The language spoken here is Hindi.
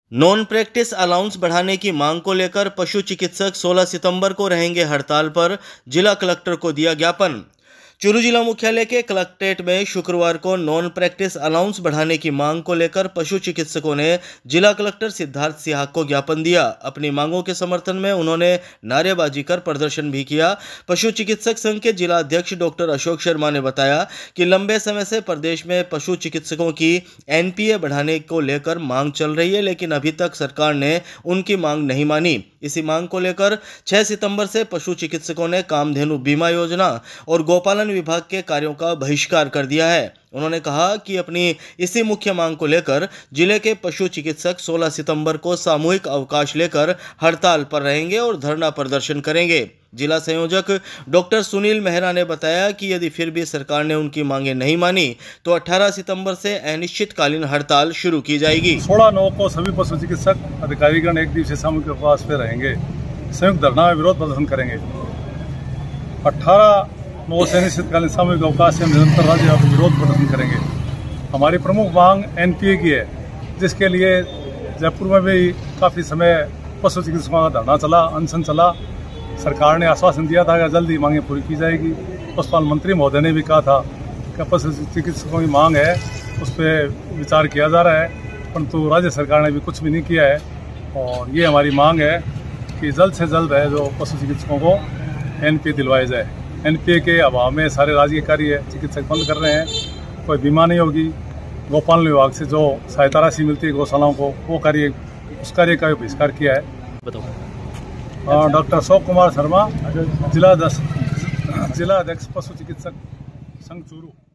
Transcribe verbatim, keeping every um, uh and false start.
नॉन प्रैक्टिस अलाउंस बढ़ाने की मांग को लेकर पशु चिकित्सक सोलह सितंबर को रहेंगे हड़ताल पर। जिला कलेक्टर को दिया ज्ञापन। चूरू जिला मुख्यालय के कलेक्ट्रेट में शुक्रवार को नॉन प्रैक्टिस अलाउंस बढ़ाने की मांग को लेकर पशु चिकित्सकों ने जिला कलेक्टर सिद्धार्थ सिहाग को ज्ञापन दिया। अपनी मांगों के समर्थन में उन्होंने नारेबाजी कर प्रदर्शन भी किया। पशु चिकित्सक संघ के जिला अध्यक्ष डॉक्टर अशोक शर्मा ने बताया कि लंबे समय से प्रदेश में पशु चिकित्सकों की एन पी ए बढ़ाने को लेकर मांग चल रही है, लेकिन अभी तक सरकार ने उनकी मांग नहीं मानी। इसी मांग को लेकर छह सितंबर से पशु चिकित्सकों ने कामधेनु बीमा योजना और गोपालन विभाग के कार्यों का बहिष्कार कर दिया है। उन्होंने कहा कि अपनी इसी मुख्य मांग को लेकर जिले के पशु चिकित्सक सोलह सितंबर को सामूहिक अवकाश लेकर हड़ताल पर रहेंगे और धरना प्रदर्शन करेंगे। जिला संयोजक डॉक्टर सुनील मेहरा ने बताया कि यदि फिर भी सरकार ने उनकी मांगें नहीं मानी तो अठारह सितंबर से अनिश्चितकालीन हड़ताल शुरू की जाएगी। सोलह नौ को सभी पशु चिकित्सक अधिकारीगण एक दिवसीय सामूहिक उपवास पे रहेंगे, संयुक्त धरना में विरोध प्रदर्शन करेंगे। अठारह नौ से अनिश्चितकालीन सामूहिक अवकाश से निरंतर राज्य विरोध प्रदर्शन करेंगे। हमारी प्रमुख मांग एन पी ए की है, जिसके लिए जयपुर में भी काफ़ी समय पशु चिकित्सकों का धरना चला, अनशन चला। सरकार ने आश्वासन दिया था कि जल्दी मांगें पूरी की जाएगी। पशुपालन मंत्री महोदय ने भी कहा था कि पशु चिकित्सकों की मांग है, उस पर विचार किया जा रहा है, परंतु राज्य सरकार ने भी कुछ भी नहीं किया है। और ये हमारी मांग है कि जल्द से जल्द है जो पशु चिकित्सकों को एन पी ए दिलवाया जाए। एन पी ए के अभाव में सारे राज्य कार्य चिकित्सक बंद कर रहे हैं, कोई बीमा नहीं होगी। गोपालन विभाग से जो सहायता राशि मिलती है गौशालाओं को, वो कार्य उस कार्य का बहिष्कार किया है। बताओ। डॉक्टर अशोक कुमार शर्मा, जिला जिला अध्यक्ष पशु चिकित्सक संघ चूरू।